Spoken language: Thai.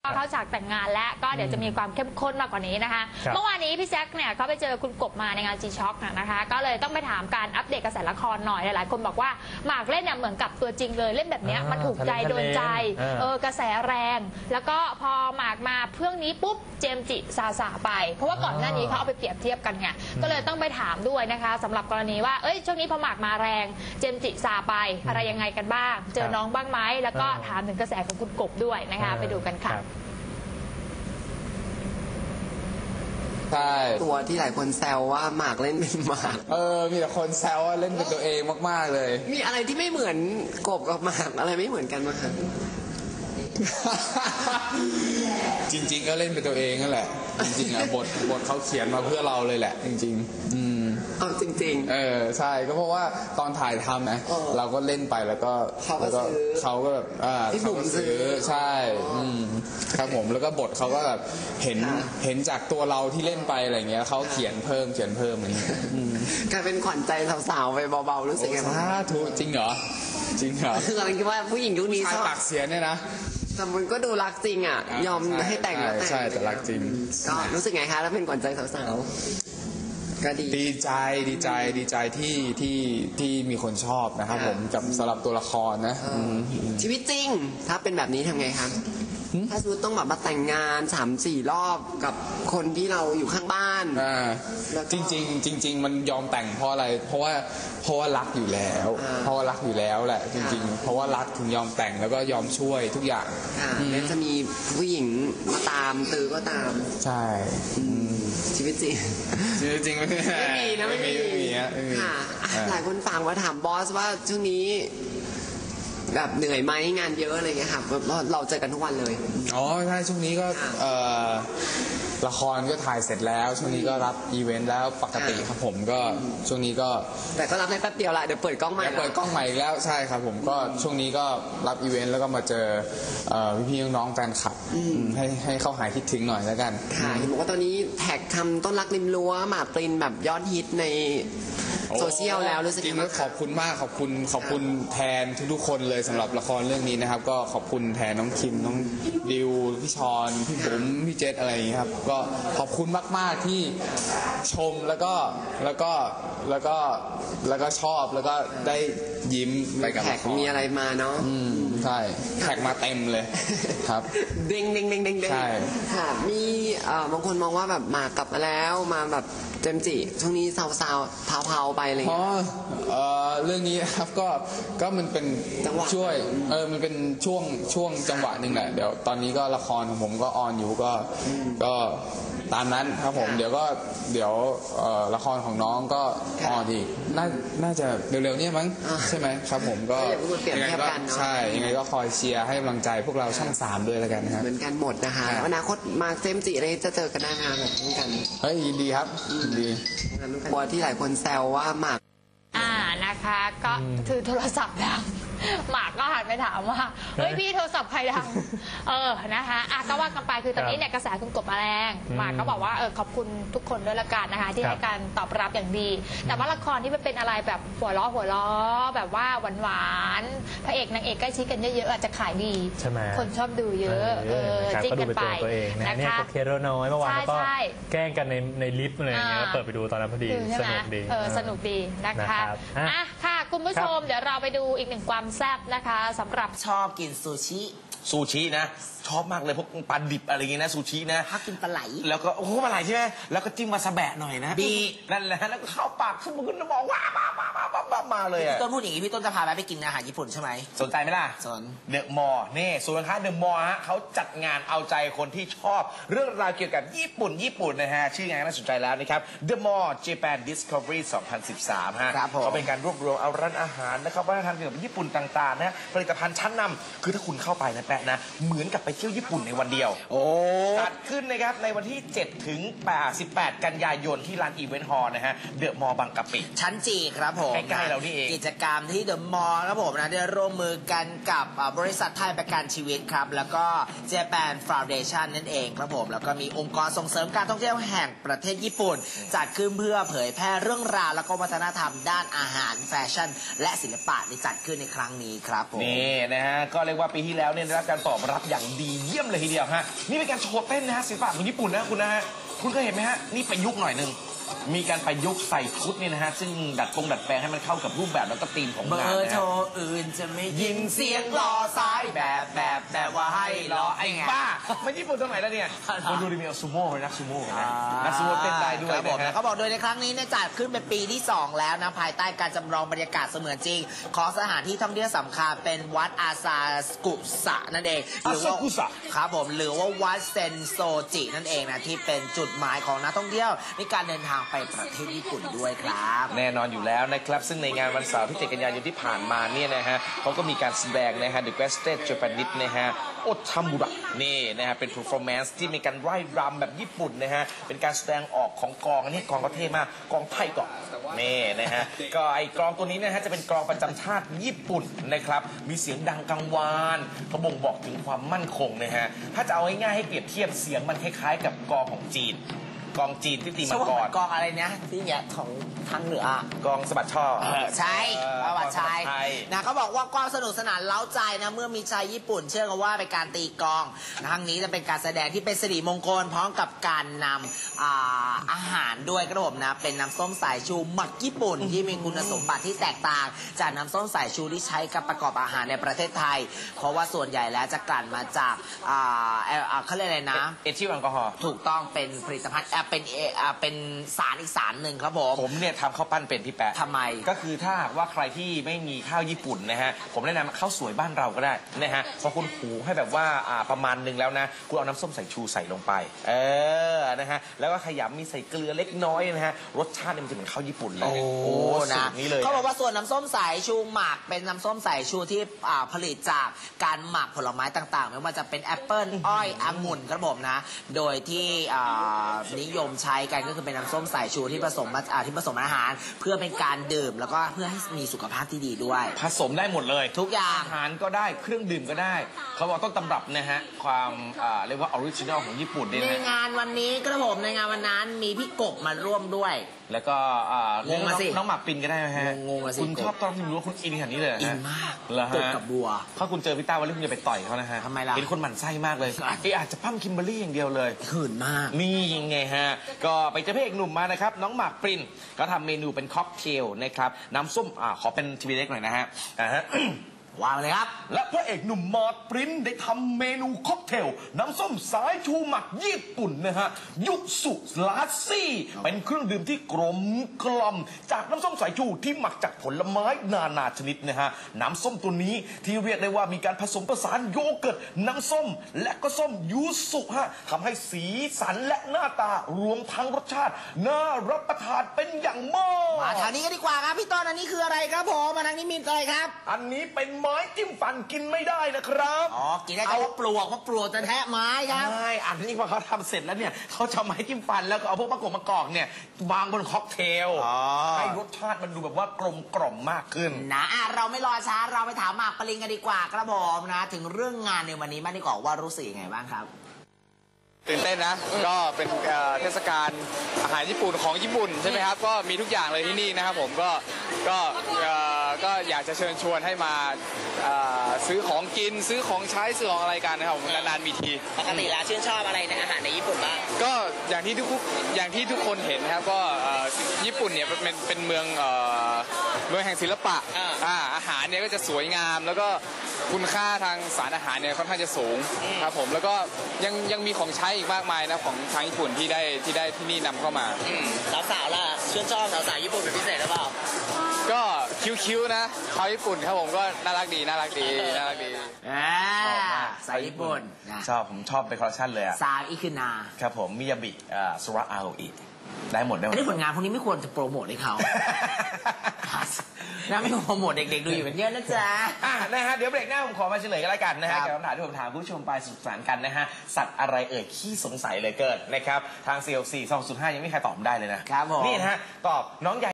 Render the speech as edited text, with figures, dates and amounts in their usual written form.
เข้าฉากแต่งงานแล้วก็เดี๋ยวจะมีความเข้มข้นมากกว่านี้นะคะเมื่อวานนี้พี่แจ็คเนี่ยเขาไปเจอคุณกบมาในงาน G-Shock นะคะก็เลยต้องไปถามการอัปเดตกระแสละครหน่อยหลายๆคนบอกว่าหมากเล่นเนี่ยเหมือนกับตัวจริงเลยเล่นแบบนี้มันถูกใจโดนใจกระแสแรงแล้วก็พอหมากมาเรื่องนี้ปุ๊บเจมจิซาไปเพราะว่าก่อนหน้านี้เขาเอาไปเปรียบเทียบกันไงก็เลยต้องไปถามด้วยนะคะสำหรับกรณีว่าช่วงนี้พอหมากมาแรงเจมจิซาไปอะไรยังไงกันบ้างเจอน้องบ้างไหมแล้วก็ถามถึงกระแสของคุณกบด้วยนะคะไปดูกันค่ะใช่ตัวที่หลายคนแซวว่าหมากเล่นเป็นหมากมีแต่คนแซวว่าเล่นเป็นตัวเองมากๆเลยมีอะไรที่ไม่เหมือนกบกับหมากอะไรไม่เหมือนกันมั้งคะจริงๆก็เล่นเป็นตัวเองนั่นแหละจริงๆอ่ะบทเขาเขียนมาเพื่อเราเลยแหละจริงจริงใช่ก็เพราะว่าตอนถ่ายทำนะเราก็เล่นไปแล้วก็เขาก็แบบเขาก็ซื้อใช่ครับผมแล้วก็บทเขาก็แบบเห็นจากตัวเราที่เล่นไปอะไรเงี้ยเขาเขียนเพิ่มอะไรเงี้ยกลายเป็นขวัญใจสาวๆไปเบาๆรู้สึกไงบ้างถูกจริงเหรอคือเราคิดว่าผู้หญิงยุคนี้ชอบปากเสียเนี่ยนะแต่มันก็ดูรักจริงอ่ะยอมให้แต่งใช่แต่รักจริงก็รู้สึกไงคะแล้วเป็นขวัญใจสาวๆก็ดีใจที่มีคนชอบนะครับผมกับสำหรับตัวละครนะชีวิตจริงถ้าเป็นแบบนี้ทำไงคะถ้าสมมติต้องแบบมาแต่งงาน 3-4 รอบกับคนที่เราอยู่ข้างบ้านจริงมันยอมแต่งเพราะอะไรเพราะว่ารักอยู่แล้วแหละจริงๆเพราะว่ารักถึงยอมแต่งแล้วก็ยอมช่วยทุกอย่างแล้วจะมีผู้หญิงมาตามตือก็ตามใช่ชีวิตจริงไม่มีนะไม่มีค่ะหลายคนฟังว่าถามบอสว่าช่วงนี้แบบเหนื่อยไหมงานเยอะอะไรเงี้ยค่ะเราเจอกันทุกวันเลยใช่ช่วงนี้ก็ละครก็ถ่ายเสร็จแล้วช่วงนี้ก็รับอีเวนต์แล้วปกติครับผมก็ช่วงนี้ก็แต่ก็รับได้แป๊บเดียวละเดี๋ยวเปิดกล้องใหม่แล้วใช่ครับผมก็ช่วงนี้ก็รับอีเวนต์แล้วก็มาเจอพี่น้องๆแฟนคลับให้เขาหายคิดถึงหน่อยแล้วกันค่ะเห็นบอกว่าตอนนี้แท็กทำต้นรักริมรั้วหมากปรินแบบยอดฮิตในโซเชียลแล้วรู้สึกจริงๆขอบคุณมากขอบคุณแทนทุกๆคนเลยสำหรับละครเรื่องนี้นะครับก็ขอบคุณแทนน้องคิมน้องดิวพี่ชอนพี่บุ๋มพี่เจษอะไรอย่างนี้ครับก็ขอบคุณมากๆที่ชมแล้วก็ชอบแล้วก็ได้ยิ้มไปกับแขกมีอะไรมาเนาะใช่แขกมาเต็มเลยครับเด้งใช่ค่ะมีบางคนมองว่าแบบมากลับมาแล้วมาแบบเจมจิช่วงนี้ซาวเผาไปอะไรอย่างเงี้ยเรื่องนี้ครับก็มันเป็นช่วยมันเป็นช่วงจังหวะหนึ่งแหละเดี๋ยวตอนนี้ก็ละครของผมก็ออนอยู่ก็ตามนั้นครับผมเดี๋ยวละครของน้องก็ออนอีกน่าจะเร็วๆนี้มั้งใช่ไหมครับผมก็ยังไงก็ใช่ยังไงก็คอยเชียร์ให้กำลังใจพวกเราช่อง3ด้วยแล้วกันครับเหมือนกันหมดนะคะอนาคตมาเจมจิอะไรจะเจอกันหน้างานแบบนี้กันยินดีครับยินดีตัวที่หลายคนแซวว่าหมากนะคะก็ถือโทรศัพท์ดังหมากก็หันไปถามว่าเฮ้ยพี่โทรศัพท์ใครดังนะคะก็ว่ากันไปคือตอนนี้เนี่ยกระแสคุณกบมาแรงหมากก็บอกว่าขอบคุณทุกคนด้วยละกันนะคะที่ให้การตอบรับอย่างดีแต่ว่าละครที่มันเป็นอะไรแบบหัวล้อแบบว่าหวานพระเอกนางเอกใกล้ชิดกันเยอะๆอาจจะขายดีคนชอบดูเยอะจิ้นกันไปนะคะเคโรน้อยเมื่อวานก็แกล้งกันในลิฟต์อะไรอย่างเงี้ยเปิดไปดูตอนนั้นพอดีสนุกดีนะคะค่ะคุณผู้ชมเดี๋ยวเราไปดูอีกหนึ่งความแซ่บนะคะสำหรับชอบกินซูชินะชอบมากเลยพวกปลาดิบอะไรอย่างเงี้ยนะซูชินะพักกินปลาไหลแล้วก็ปลาไหลใช่ไหมแล้วก็จิ้มวาซาบิหน่อยนะดีนั่นแหละแล้วก็เข้าปากขึ้นบอกว้ามาเลยพี่ต้นพูดอย่างนี้พี่ต้นจะพาไปกินอาหารญี่ปุ่นใช่ไหมสนใจไหมล่ะสนเดอะมอลล์นี่ศูนย์การค้าเดอะมอลล์ฮะเขาจัดงานเอาใจคนที่ชอบเรื่องราวเกี่ยวกับญี่ปุ่นนะฮะชื่องานน่าสนใจแล้วนะครับ The Mall Japan Discovery 2013 ฮะเขาเป็นการรวบรวมเอาร้านอาหารนะครับวัฒนธรรมเกี่ยวกับญี่ปุ่นต่างๆนะผลิตภัณฑ์ชั้นนำคือถ้าคุณเข้าไปนะแปะนะเหมือนกับไปเที่ยวญี่ปุ่นในวันเดียวจัดขึ้นนะครับในวันที่7 ถึง 18 กันยายนที่ลานอีเวนต์ฮอลล์นะฮะเดอะมอลล์บางกะปิชั้นจีครับผมใกล้ๆเรานี่เองกิจกรรมที่เดอะมอลล์ครับผมนะได้ร่วมมือกันกับบริษัทไทยประกันชีวิตครับแล้วก็ Japan Foundation นั่นเองครับผมแล้วก็มีองค์กรส่งเสริมการท่องเที่ยวแห่งประเทศญี่ปุ่นจัดขึ้นเพื่อเผยแพร่เรื่องราวและก็วัฒนธรรมด้านอาหารแฟชั่นและศิลปะที่จัดขึ้นในครั้งนี้ครับผมนี่นะฮะก็เรียกว่าปีที่แล้วเนี่ยได้รับการตอบรับอย่างดีเยี่ยมเลยทีเดียวฮะนี่เป็นการโชว์เต้นนะฮะศิลปะของญี่ปุ่นนะคุณนะฮะคุณก็เห็นไหมฮะนี่ประยุกต์หน่อยนึงมีการประยุกต์ใส่ชุดนี่นะฮะซึ่งดัดแปลงให้มันเข้ากับรูปแบบแล้วก็ธีมของงานเบอร์นะโทรฮะอื่นจะไม่ยินเสียงรอสายแต่ว่าให้รอไอ้ไงบ้ามันญี่ปุ่นตรงไหนแล้วเนี่ยคุณดูดิมีซูโม่นักซูโม่นะนักซูโม่เต้นได้ด้วยครับผมนะฮะเขาบอกโดยในครั้งนี้เนี่ยจัดขึ้นเป็นปีที่ 2 แล้วนะภายใต้การจำลองบรรยากาศเสมือนจริงของสถานที่ท่องเที่ยวสำคัญเป็นวัดอาซากุสะนั่นเองหรือว่าอาซากุสะครับผมหรือว่าวัดเซนโซจินั่นเองนะที่เป็นจุดหมายของนักท่องเที่ยวในการเดินทางไปประเทศญี่ปุ่นด้วยครับแน่นอนอยู่แล้วนะครับซึ่งในงานวันเสาร์ที่ 7 กันยายนที่ผ่านมาเนี่ยนะฮะเขาก็มีการแสดงนะฮะ The Greatest Japanese นะฮะโอทามุระนี่นะฮะเป็น performance ที่มีการไร่รำแบบญี่ปุ่นนะฮะเป็นการแสดงออกของกลองอันนี้กลองก็เท่มากกลองไทยก่อนนี่นะฮะก็ไอ้กลองตัวนี้นะฮะจะเป็นกลองประจำชาติญี่ปุ่นนะครับมีเสียงดังกังวานเขาบ่งบอกถึงความมั่นคงนะฮะถ้าจะเอาง่ายๆให้เปรียบเทียบเสียงมันคล้ายๆกับกลองของจีนกองจีนที่ตีมังกรกองอะไรเนี่ยที่เนี่ยของทางเหนือกองสะบัดช่อใช่ประวัติชัยกองสะบัดชัยนะเขาบอกว่ากองสนุกสนานเล้าใจนะเมื่อมีชายญี่ปุ่นเชื่อกันว่าเป็นการตีกลองครั้งนี้จะเป็นการแสดงที่เป็นสิริมงคลพร้อมกับการนำอาหารด้วยครับผมนะเป็นน้ำส้มสายชูหมักญี่ปุ่นที่มีคุณสมบัติที่แตกต่างจากน้ำส้มสายชูที่ใช้กับประกอบอาหารในประเทศไทย เพราะว่าส่วนใหญ่แล้วจะกลั่นมาจากเขาเรียกอะไรนะเอทิลแอลกอฮอล์ถูกต้องเป็นผลิตภัณฑ์เป็นสารอีกสารหนึ่งครับผมผมเนี่ยทำข้าวปั้นเป็นพี่แปะทำไมก็คือถ้าหากว่าใครที่ไม่มีข้าวญี่ปุ่นนะฮะผมแนะนำข้าวสวยบ้านเราก็ได้นะฮะพอคุณหูให้แบบว่าประมาณหนึ่งแล้วนะคุณเอาน้ำส้มสายชูใส่ลงไปนะฮะแล้วก็ขยำมีใส่เกลือเล็กน้อยนะฮะรสชาติเนี่ยมันจะเหมือนข้าวญี่ปุ่นเลยโอ้สูนะตรนี้เลยเขาบอกว่าส่วนน้ำส้มสายชูหมักเป็นน้ำส้มสายชูที่ผลิตจากการหมักผลไม้ต่างๆไม่ว่าจะเป็นแอปเปิ้ลอ้อยองุ่นครับผมนะโดยที่นิยมใช้กันก็คือเป็นน้ำส้มสายชูที่ผสมอาหารเพื่อเป็นการดื่มแล้วก็เพื่อให้มีสุขภาพที่ดีด้วยผสมได้หมดเลยทุกอย่างอาหารก็ได้เครื่องดื่มก็ได้เขาบอกต้นตำรับนะฮะความเรียกว่าออริจินอลของญี่ปุ่นเนี่ยในนะงานวันนี้ครับผมในงานวันนั้นมีพี่กบมาร่วมด้วยแล้วก็งงมาสิน้องหมากปินก็ได้ไหมฮะงงมาสิคุณชอบตอนที่รู้ว่าคุณอินขนาดนี้เลยเหรอฮะอินมากเหรอฮะกบกับบัวถ้าคุณเจอพี่ต้าวันนี้คุณจะไปต่อยเขานะฮะทำไมล่ะเห็นคนหมั่นไส้มากเลยอาจจะปั้มคิมเบอรรี่อย่างเดียวเลยหื่นมากนี่ยังไงฮะ ก็ไปเจอพระเอกหนุ่มมานะครับ น้องหมากปรินก็ทำเมนูเป็นค็อกเทลนะครับน้ำส้มขอเป็นทีวีเล็กหน่อยนะฮะวางเลยครับและพระเอกหนุ่มหมากปรินได้ทำเมนูค็อกเทลน้ำส้มสายชูหมักญี่ปุ่นนะฮะยุสุลาซี่เป็นเครื่องดื่มที่กลมกล่อมจากน้ำส้มสายชูที่หมักจากผลไม้นานาชนิดนะฮะน้ำส้มตัวนี้ที่เรียกได้ว่ามีการผสมผสานโยเกิร์ตน้ำส้มและก็ส้มยูสุฮะทำให้สีสันและหน้าตารวมทั้งรสชาติน่ารับประทานเป็นอย่างมากมาทางนี้กันดีกว่าครับพี่ต้นอันนี้คืออะไรครับผมมาทางนี้มีอะไรครับอันนี้เป็นไม้จิ้มฟันกินไม่ได้นะครับอ๋อกินได้แต่ว่าปลวกจะแทะไม้ครับใช่อันนี้พอเขาทำเสร็จแล้วเนี่ยเขาจะไม้จิ้มฟันแล้วก็เอาพวกมะกอกเนี่ยวางบนค็อกเทลให้รสชาติมันดูแบบว่ากลมกล่อมมากขึ้นนะเราไม่รอช้าเราไปถามหมากปรินกันดีกว่าครับผมนะถึงเรื่องงานในวันนี้บ้างดีกว่าว่ารู้สึกยังไงบ้างครับตื่นเต้นนะ ก็เป็นเทศกาลอาหารญี่ปุ่นของญี่ปุ่นใช่ไหมครับ ก็มีทุกอย่างเลยที่นี่นะครับผมก็อยากจะเชิญชวนให้มาซื้อของกินซื้อของใช้ซื้อของอะไรกันนะครับผมนานๆมีทีปกติแล้วชื่นชอบอะไรในอาหารในญี่ปุ่นบ้างก็อย่างที่ทุกคนเห็นนะครับก็ญี่ปุ่นเนี่ยเป็นเมืองแห่งศิลปะอาหารเนี่ยก็จะสวยงามแล้วก็คุณค่าทางสารอาหารเนี่ยค่อนข้างจะสูงครับผมแล้วก็ยังมีของใช้อีกมากมายนะของทางญี่ปุ่นที่ได้ที่นี่นำเข้ามาสาวๆล่ะชื่นชอบสาวๆญี่ปุ่นเป็นพิเศษหรือเปล่าก็คิ้วๆนะชาวญี่ปุ่นครับผมก็น่ารักดีสาวญี่ปุ่นนะผมชอบเป็นคอลเลคชันเลยอะสาวอิคุนาครับผมมิยาบิสุระอาโออิได้หมดอันนี้ผลงานพวกนี้ไม่ควรจะโปรโมทให้เขานะไม่ควรโปรโมทเด็กๆดูอยู่เป็นเยอะนะจ๊ะนะฮะเดี๋ยวเบรกหน้าผมขอมาเฉลยกันแล้วกันนะฮะกับคำถามที่ผมถามคุณผู้ชมไปสนุกสนานกันนะฮะสัตว์อะไรเอ่ยขี้สงสัยเลยเกินนะครับทาง CLC 205ยังไม่มีใครตอบได้เลยนะครับผมนี่นะฮะตอบน้องใหญ่